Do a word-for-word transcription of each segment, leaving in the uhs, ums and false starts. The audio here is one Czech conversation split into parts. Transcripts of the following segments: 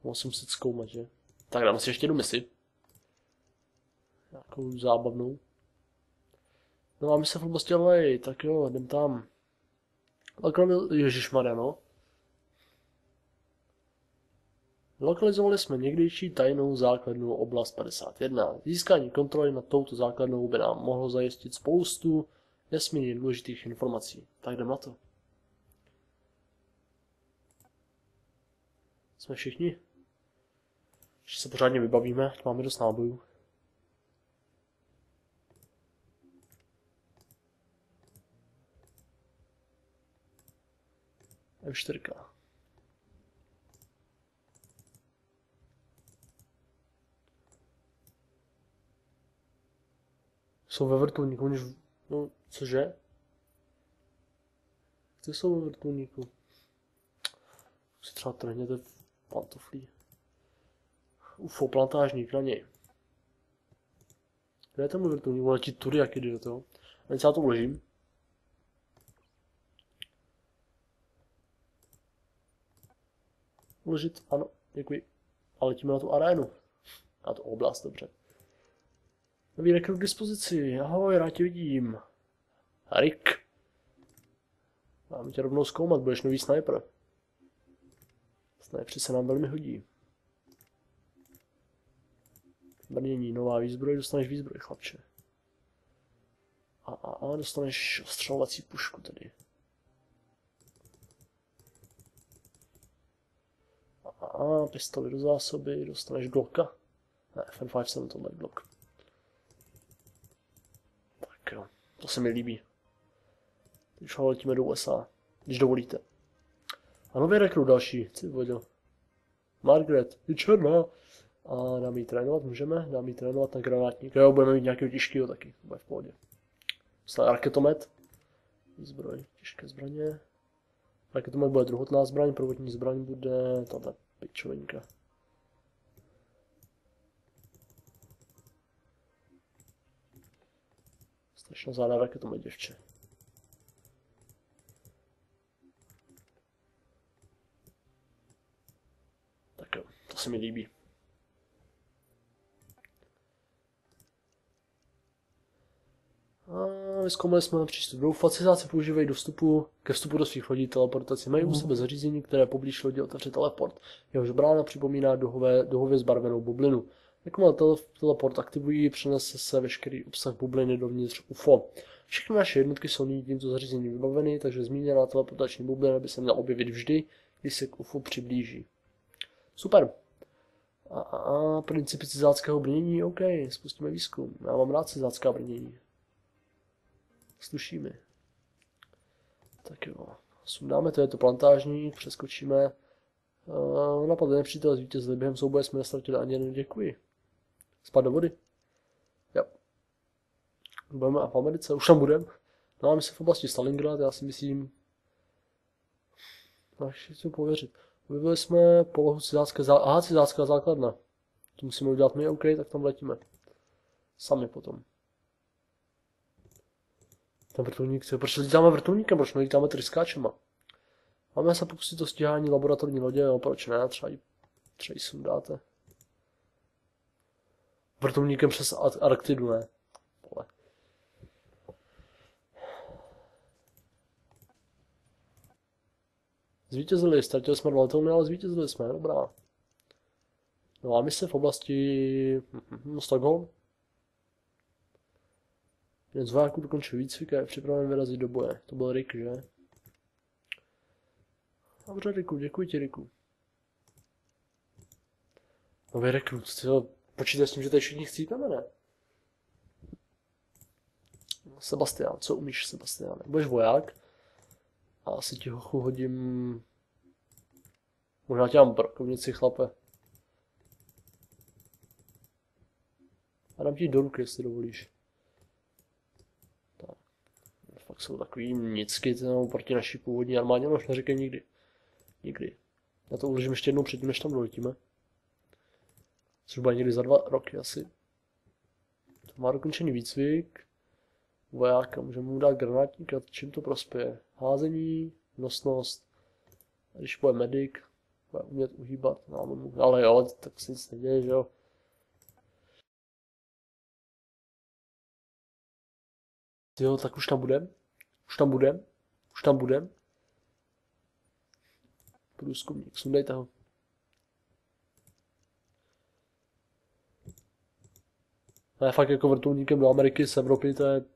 Musím se zkoumat, že? Tak dáme si ještě jednu misi. Nějakou zábavnou. No a my se v oblasti L A, tak jo, jdem tam. Ježišmarja, no. Lokalizovali jsme někdejší tajnou základnu oblast padesát jedna. Získání kontroly nad touto základnou by nám mohlo zajistit spoustu nesmírně důležitých informací. Tak jdem na to. Jsme všichni? Ještě se pořádně vybavíme, máme dost nábojů. M čtyři. Jsou ve vrtulníku, než... No, cože? Ty jsou ve vrtulníku. Si třeba trhněte v pantoflí. Ufo, plantážník na něj. Kde je ten můj vrtulník? Letí tudy, jak jde do toho. A já to uložím. Uložit, ano, děkuji. A letíme na tu arénu. Na tu oblast, dobře. Nový rekrut k dispozici. Ahoj, rád tě vidím. Rick. Máme tě rovnou zkoumat, budeš nový sniper. Snipři se nám velmi hodí. Brnění, nová výzbroj, dostaneš výzbroj, chlapče. A, a, a dostaneš ostřelovací pušku tady. A, a, a pistoli do zásoby, dostaneš Glocka. Ne, F N padesát sedm, tohle je Glock. Tak jo, to se mi líbí. Teď už letíme do U S A, když dovolíte. A nový rekrut další, co vodil. Margaret, je černá. A dáme ji trénovat, můžeme, dáme ji trénovat na granátník. Jo, budeme mít nějakého těžkého taky, bude v pohodě. Dostane raketomet. Zbroj, těžké zbraně. Raketomet bude druhotná zbraň, prvotní zbraň bude tato pičovinka. Strašně záda raketomet, děvče. Tak jo, to se mi líbí. A vyzkoumali jsme přístup do facilitáce, používají do vstupu, ke vstupu do svých lodí teleportaci. Mají u sebe zařízení, které poblíž lodi otevře teleport. Jehož brána připomíná duhové, duhově zbarvenou bublinu. Jakmile tele, teleport aktivují, přenese se veškerý obsah bubliny dovnitř U F O. Všechny naše jednotky jsou nyní tímto zařízením vybaveny, takže zmíněná teleportační bublina by se měla objevit vždy, když se k U F O přiblíží. Super. A, a, a principy cizáckého brnění, OK, spustíme výzkum. Já mám rád cizácká brnění. Sluší mi. Tak jo, sundáme, to je to plantážník, přeskočíme. Uh, napadl nepřítel, zvítězili během souboje, jsme nestratili ani jeden, děkuji. Spad do vody. Jo. Budeme v Americe, už tam budeme. No a my se v oblasti Stalingrad, já si myslím... Až chci pověřit. Objevili jsme polohu cizácké zá... Aha, cizácká základna. To musíme udělat my, OK, tak tam letíme. Sami potom. Ten vrtulník, proč lítáme vrtulníkem, proč nelítáme tryskáčema? Máme se pokusit o stíhání laboratorní lodě, no proč ne, třeba ji, třeba ji sundáte. Vrtulníkem přes Arktidu, ne. Pole. Zvítězili, ztratili jsme dva letouny, ale zvítězili jsme, dobrá. No a my se v oblasti hm, Stockholm. Jeden z vojáků dokončil výcvik a je připraven vyrazit do boje. To byl Rick, že? Dobře, Ricku, děkuji ti, Ricku. Nový rekrut, tyjo, počítej s tím, že tady všichni chcípeme, ne? Sebastian, co umíš, Sebastiane? Budeš voják? A asi ti hochu hodím... Možná tě mám brokovnici, chlape. A dám ti do ruky, jestli dovolíš. Tak. Fakt jsou takový nicky, no, proti naší původní armádě, no už neříkej nikdy. Nikdy. Já to uložím ještě jednou předtím, než tam doletíme. Zhruba někdy za dva roky asi. To má dokončený výcvik. Vojáka, můžeme mu dát granátník a čím to prospěje? Házení, nosnost. A když bude medic, Bude umět uhýbat, no, ale jo, tak se nic neděje, že jo. Jo, tak už tam budem. Už tam budem. Už tam budem. Průzkumník, sundejte ho. Ale fakt jako vrtulníkem do Ameriky z Evropy, to je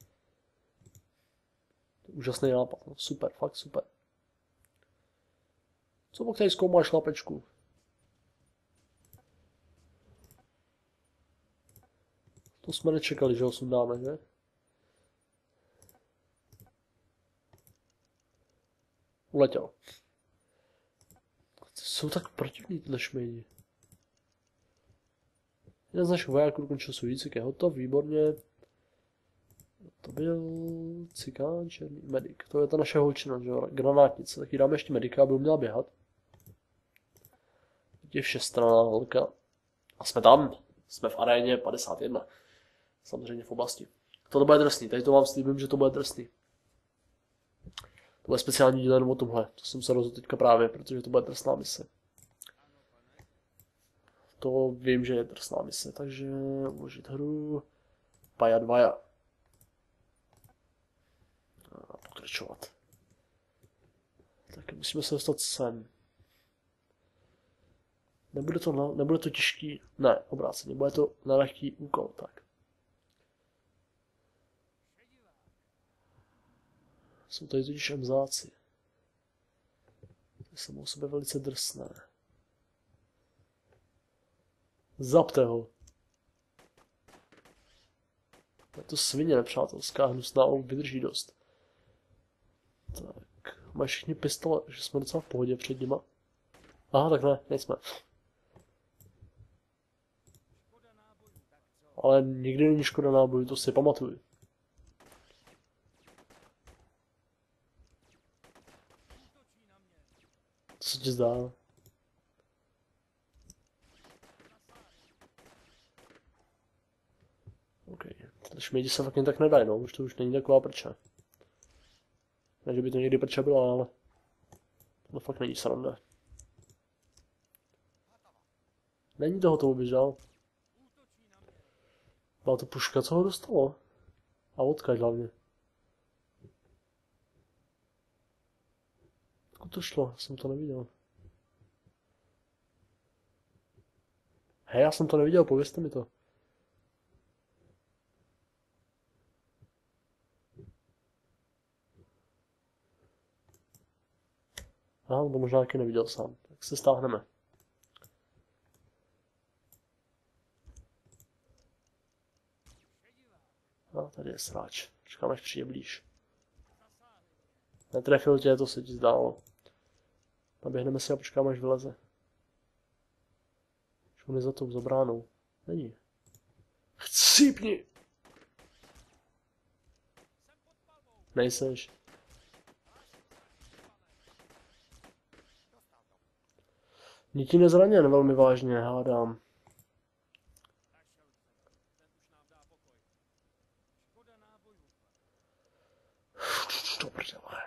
úžasný nápad. No, super, fakt super. Co pak tady zkoumáš chlapečku? To jsme nečekali, že ho sundáme, že? Uletěl. Jsou tak protivní tyhle šmejdi. Jeden z našich vojáků dokončil svůj výcvik, je hotov, výborně. To byl cikán, černý medic. To je ta naše holčina, že jo, granátnice. Tak jí dáme ještě medika, aby měla běhat. Teď je všestranná holka. A jsme tam. Jsme v aréně padesát jedna. Samozřejmě v oblasti. To bude drsný, tady to vám slíbím, že to bude drsný. To bude speciální díl jenom o tomhle. To jsem se rozhodl teďka právě, protože to bude drsná mise. To vím, že je drsná mise, takže uložit hru. Paja dvaja. A pokračovat. Tak musíme se dostat sem. Nebude to, na, nebude to těžký, ne, obráceně, bude to na lehký úkol, tak. Jsou tady totiž emzáci. To je samo o sobě velice drsné. Zapte ho. Je to svině nepřátelská, hnusná, ale vydrží dost. Tak, mají všichni pistole, že jsme docela v pohodě před nima. Aha, tak ne, nejsme. Ale nikdy není škoda nábojů, to si pamatuju. Co se ti zdá? OK, tyhle šmejdi se fakt jen tak nedají, no, už to už není taková prča. Ne, že by to někdy prča byla, ale to fakt není sranda. Není toho toho běžal. Byla to puška, co ho dostalo? A odkaď hlavně. Odkud to šlo? Jsem to neviděl. Hej, já jsem to neviděl, povězte mi to. Aha, to možná taky neviděl sám. Tak se stáhneme. A tady je sráč. Čekám, až přijde blíž. Netrefil tě, to se ti zdálo. Naběhneme si a počkáme, až vyleze. Už on je za tou zabránou. Není. Chcípni! Nejseš. Niký nezraněn velmi vážně, hádám. To prdele.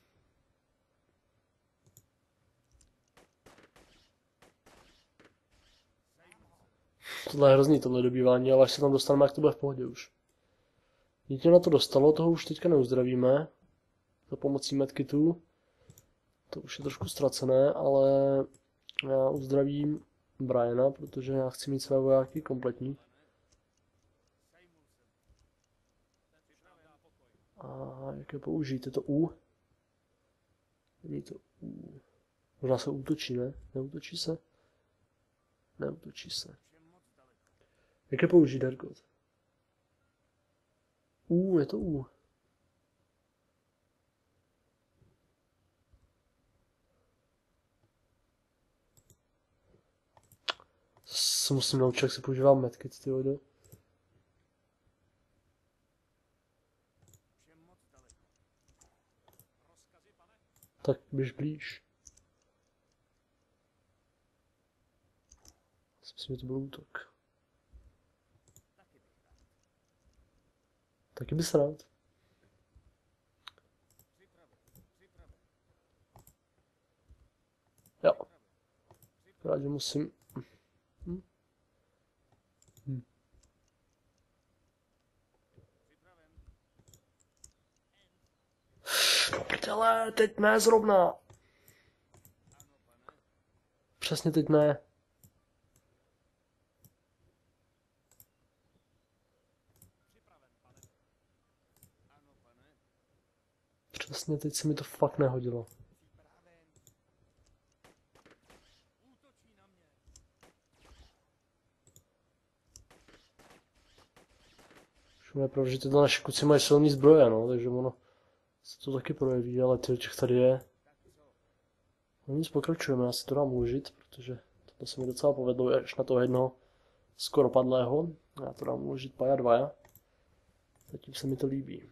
Tohle je hrozný, tohle dobývání, ale až se tam dostaneme, jak to bude v pohodě už. Dítě na to dostalo, toho už teďka neuzdravíme. Za pomocí medkitů. To už je trošku ztracené, ale já uzdravím Briana, protože já chci mít své vojáky kompletní. A jak je použít? Je to U? Není to U. Možná se útočí, ne? Neútočí se? Neútočí se. Jak je použít, Hergot? U, je to U. Se musím naučit, jak se používá medkit, ty vole. Tak běž blíž. Myslím, že to byl útok. Taky bys rád. Jo, Rád, že musím... Hm? Hm. No prdele, teď ne zrovna. Přesně teď ne. Přesně teď se mi to fakt nehodilo. Všem je pravda, že tyhle naši kuci mají silný zbroje, no, takže ono se to taky projeví, ale těch tady je. No nic, pokračujeme, já si to dám uložit, protože to se mi docela povedlo až na toho jednoho skoro padlého. Já to dám uložit paja dvaja. Zatím se mi to líbí.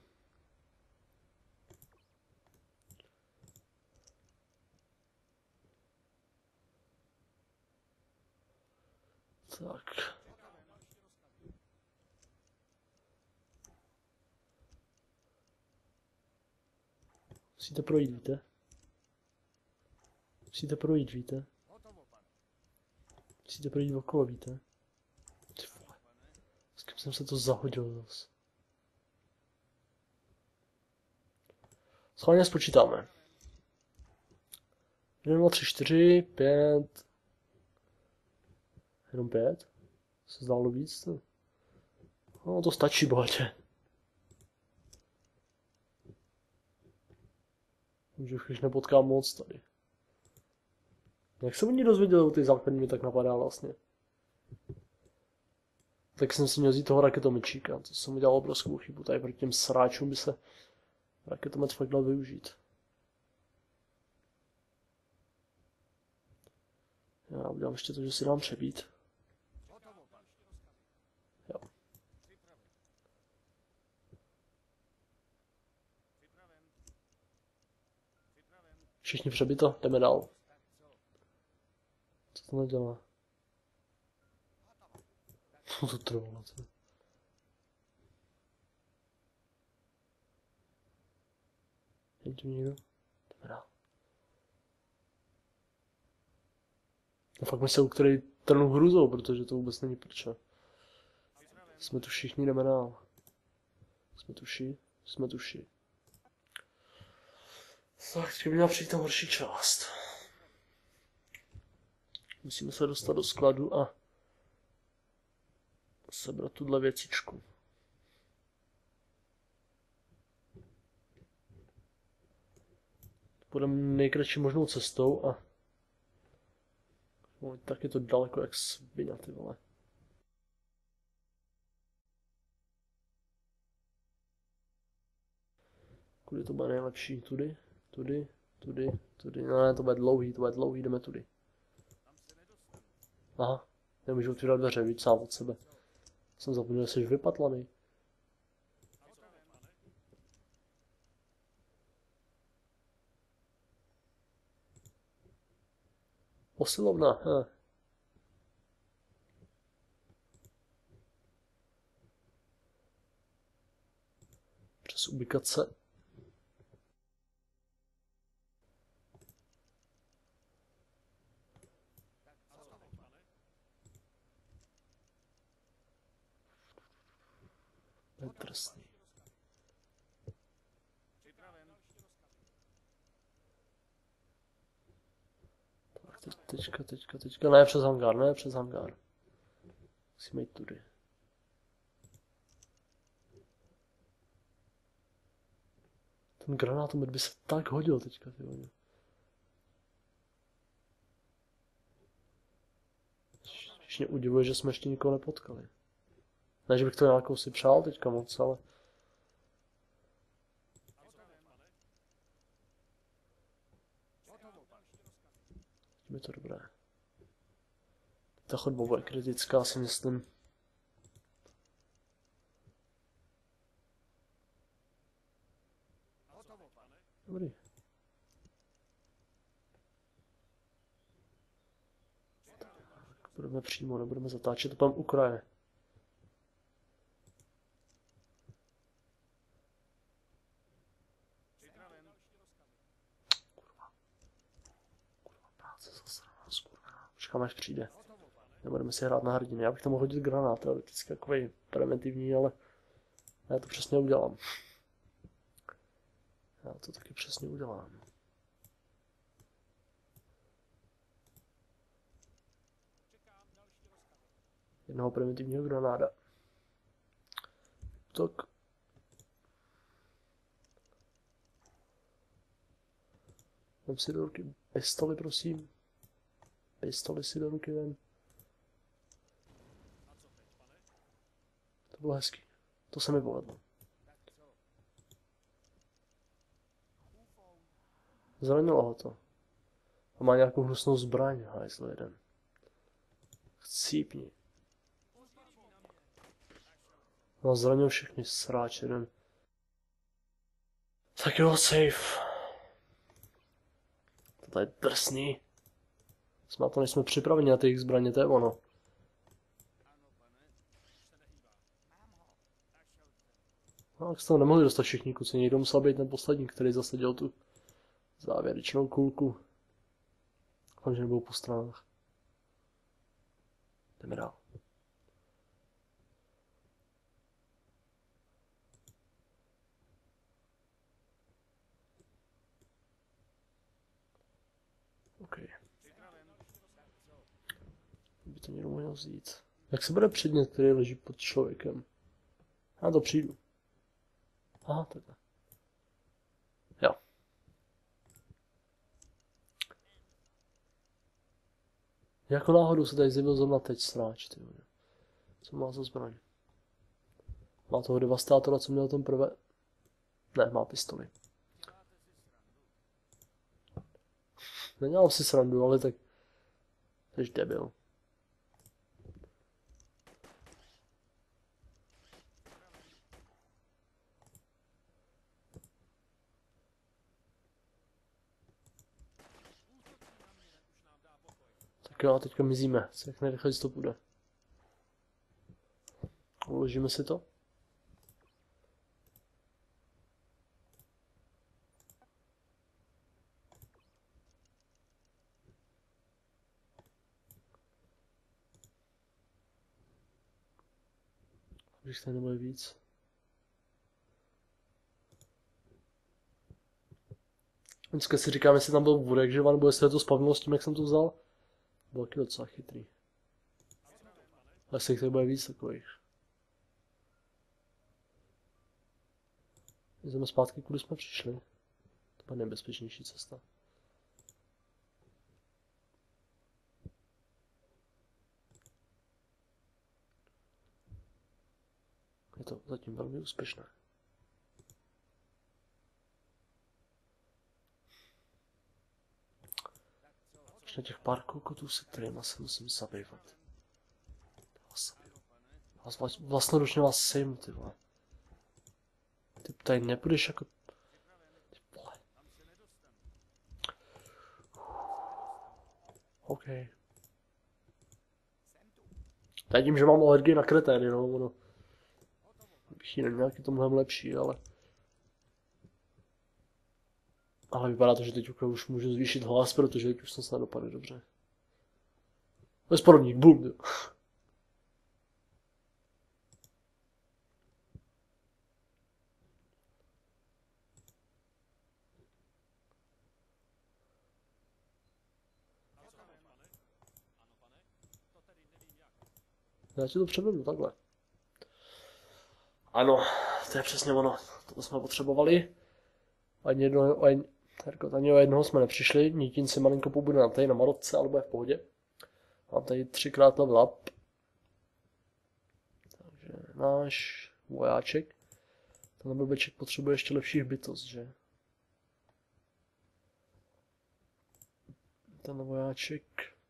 Tak. Musíte projít, víte? Musíte projít, víte? Musíte projít okolo, víte? Ty vole. S kým jsem se to zahodil zase? Schválně spočítáme. jedna, dva, tři, čtyři, pět... Jenom pět? Se zdálo víc? No to stačí bohatě. Že už nepotkám moc tady. Jak se oni dozvěděli o ty základní, mě tak napadá vlastně. Tak jsem si měl vzít toho raketomečíka, to jsem udělal obrovskou chybu. Tady proti těm sráčům by se raketomet fakt dal využít. Já udělám ještě to, že si dám přebít. Jo. Všichni přebito, jdeme dál. Co to nedělá? Co to trvalo? Je tu někdo? Jdeme dál. A fakt mi se u který trnu hruzou, protože to vůbec není prče. Jsme tu všichni, jdeme dál. Jsme tu vši, jsme tu vši. Tak, teď by měla přijít ta horší část. Musíme se dostat do skladu a sebrat tuhle věcičku. Půjdeme nejkratší možnou cestou a no, tak je to daleko jak svině, ty vole. Kudy to bude nejlepší? Tudy? Tudy? Tudy? Tudy? No ne, to bude dlouhý, to bude dlouhý, jdeme tudy. Aha, nemůžu otvírat dveře, víc sám od sebe. Jsem zapomněl, že jsi vypatlaný. Posilovna, he. Přes ubikace. To je trestný. Tak teď, teďka, teďka, teďka, ne přes hangár, ne přes hangár. Musíme jít tudy. Ten granátomet by se tak hodil teďka, ty vole. Když mě udivuje, že jsme ještě nikoho nepotkali. Ne, že bych to nějakou si přál teďka moc, ale... Je to dobré. Ta chodba bude kritická, si myslím. Dobrý. Tak budeme přímo, nebudeme zatáčet, to tam u kraje. Počkáme, až přijde. Nebudeme si hrát na hrdiny. Já bych tam mohl hodit granát, teoreticky takový preventivní, ale já to přesně udělám. Já to taky přesně udělám. Jednoho primitivního granáda. Tak. Vem si do ruky pistoli, prosím. Pistoli si do ruky vem. To bylo hezký. To se mi povedlo. Zranilo ho to. A má nějakou hnusnou zbraň, hajzl jeden. Chcípni. No, zranil všechny, sráč jeden. Tak jo, safe. To je drsný. Jsme na to nejsme připraveni na ty jejich zbraně, to je ono. No, tak jste to nemohli dostat všichni kuci, někdo musel být ten poslední, který zasadil tu závěrečnou kulku. Doufám, že nebudou po stranách. Jdeme dál. OK. By to někdo mohl vzít. Jak se bude předmět, který leží pod člověkem? Já to přijdu. Aha, takhle. Jo. Jako náhodou se tady zjevil zrovna teď sráč, ty vole. Co má za zbraň? Má toho devastátora, co měl ten prvé? Ne, má pistoli. Nedělám si srandu, ale tak... Jsi debil. Tak jo, teďka mizíme. Jak nejrychleji to půjde. Uložíme si to. Když tady nebude víc. Vždycky si říkám, jestli tam byl burek, že nebo jestli je to spavnilo s tím, jak jsem to vzal. Byl taky docela chytrý. Ale jestli tady bude víc takových. Jdeme zpátky, kudy jsme přišli. To bude nejbezpečnější cesta. Je to zatím velmi úspěšné. Už na těch pár kokotů, se kterýma se musím zabývat. Vás, vlastnoručně vás sejmu, ty vole. Ty tady nepůjdeš jako... Ty vole. OK. To je tím, že mám alergii na kretény, no, ono. Bych ji neměl, jak je to mnohem lepší, ale... Ale vypadá to, že teď už můžu zvýšit hlas, protože teď už jsem snad dopadne dobře. Bezporodník, bum! Já ti to převedu takhle. Ano, to je přesně ono. To jsme potřebovali. Ani jednoho, ani, ani o jednoho jsme nepřišli. Nítin si malinko pobude na tady na Marotce, ale bude v pohodě. Mám tady třikrát level up. Takže náš vojáček. Ten blbeček potřebuje ještě lepší bytost, že? Ten vojáček.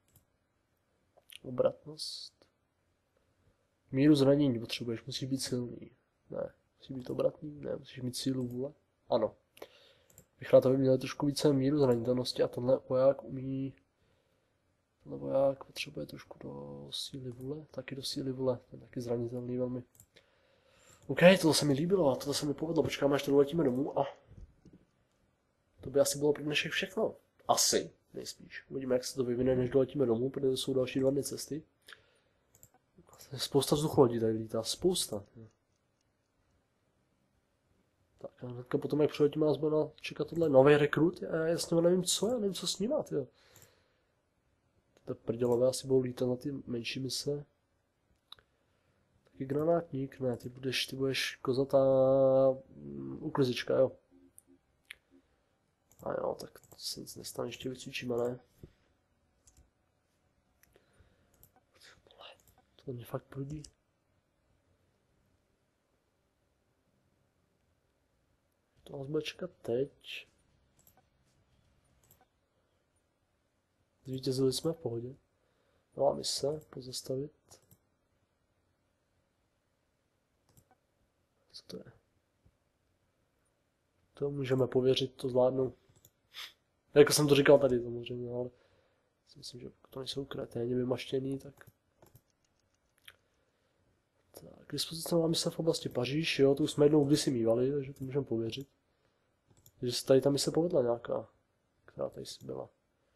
Obratnost. Míru zranění potřebuješ, musíš být silný. Ne, musíš být obratný, ne, musíš mít sílu vůle. Ano. Bych rád, aby měl trošku více míru zranitelnosti a tenhle voják umí... Tenhle voják potřebuje trošku do síly vůle, taky do síly vůle, ten taky zranitelný velmi. OK, tohle se mi líbilo a tohle se mi povedlo, počkáme, až to doletíme domů a... To by asi bylo pro dnešek všechno. Asi. Nejspíš. Uvidíme, jak se to vyvine, než doletíme domů, protože to jsou další dva dny cesty. Spousta vzducholodí tady lítá, spousta. Tak a hnedka potom, jak přiletíme, nás bude čekat tohle nový rekrut, já jasně nevím co, já nevím co s ním, tyjo. Tyto prdělové asi budou lítat na ty menší mise. Taky granátník, ne, ty budeš, ty budeš kozatá uklizička, jo. A jo, tak to se nic nestane, ještě vycvičíme, ne? To mě fakt prudí. To nás bude čekat teď. Zvítězili jsme v pohodě. Nová mise, pozastavit. Co to je? To můžeme pověřit, to zvládnu. Jako jsem to říkal tady samozřejmě, ale myslím, že to nejsou kreténi vymaštěný, tak... Tak, k dispozici máme se v oblasti Paříž, jo, to už jsme jednou kdysi mívali, takže to můžeme pověřit. Takže se tady ta mise povedla nějaká, která tady si byla.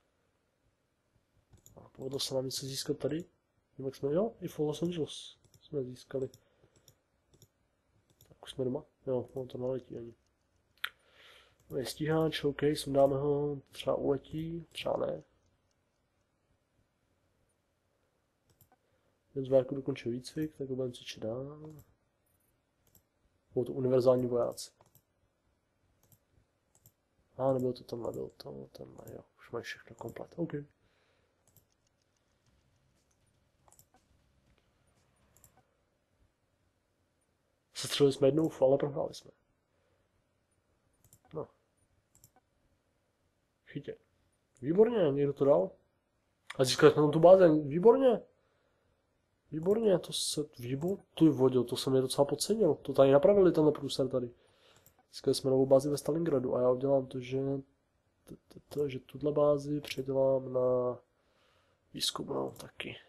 A povedlo se nám něco získat tady. Jak jsme, jo, i v Los Angeles jsme získali. Tak už jsme doma, jo, on to naletí ani. No je stíhač, OK, sundáme ho, třeba uletí, třeba ne. Ten zváku dokončil výcvik, tak ho budeme cvičit dál. Bylo to univerzální vojáci. A nebylo to tamhle, bylo to tenhle, jo, už mají všechno komplet, OK. Setřeli jsme jednou, ale prohráli jsme. No. Chytě. Výborně, někdo to dal. A získali jsme tam tu bázi, výborně. Výborně, to se, výbor, ty vodil, to jsem je docela podcenil. To tady napravili, tenhle průser tady. Získali jsme novou bázi ve Stalingradu a já udělám to, že, to, to, to, že tuhle bázi předělám na výzkumnou taky.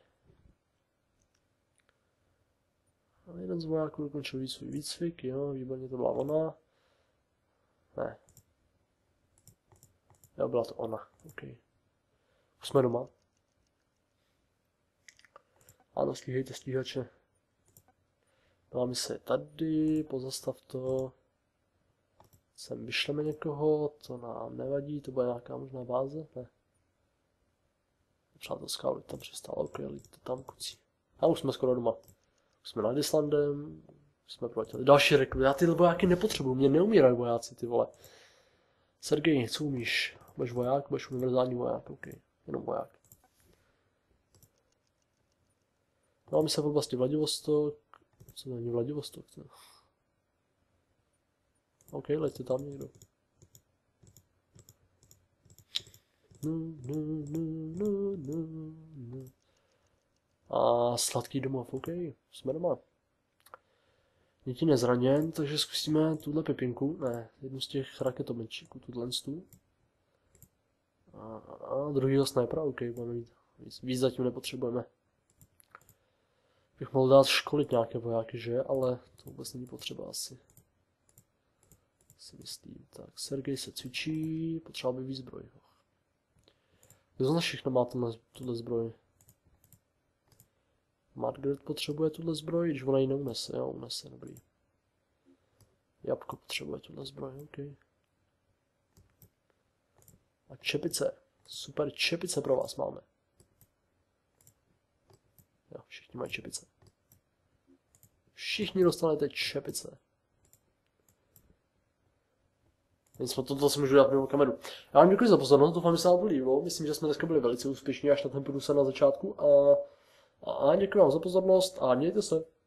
A jeden z vojáků dokončil svůj výcvik, jo, výborně to byla ona. Ne. Jo, byla to ona, OK. Už jsme doma. Ano, stíhejte stíhače. Byla mise tady, pozastav to. Sem vyšleme někoho, to nám nevadí, to bude nějaká možná báze, ne. Přátelská loď tam přestala, ok, to tam kucí. A už jsme skoro doma. Už jsme nad Islandem, už jsme proletěli. Další rekrut, já ty vojáky nepotřebuju, mě neumírají vojáci, ty vole. Sergej, co umíš? Budeš voják, budeš univerzální voják, ok, jenom voják. Máme se v oblasti Vladivostok. Co není Vladivostok? To? OK, leďte tam někdo. No, no, no, no, no, no. A sladký domov, OK, jsme doma. Děti nezraněn, takže zkusíme tuhle pepinku, ne, jednu z těch raketometčíků, tuhle tu. A, a druhýho snajpera, OK, budeme mít. Víc, víc zatím nepotřebujeme. Bych mohl dát školit nějaké vojáky, že? Ale to vůbec není potřeba asi. Si myslím. Tak, Sergej se cvičí, potřeba by výzbroj. Kdo z nás všechno má tuhle zbroj? Margaret potřebuje tuhle zbroj, když ona ji neunese, jo, unese, dobrý. Jabko potřebuje tuhle zbroj, OK. A čepice, super čepice pro vás máme. Jo, všichni mají čepice. Všichni dostanete čepice. Nic, toto si můžu dát mimo kameru. Já vám děkuji za pozornost, doufám, že se vám to líbilo. Myslím, že jsme dneska byli velice úspěšní až na ten průser na začátku. A, a děkuji vám za pozornost a mějte se.